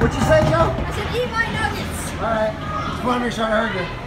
What'd you say, Joe? I said, eat my nuggets. All right. Just want to make sure I heard you.